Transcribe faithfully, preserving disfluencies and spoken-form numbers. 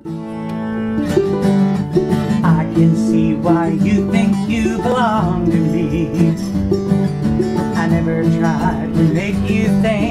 I can see why you think you belong to me. I never tried to make you think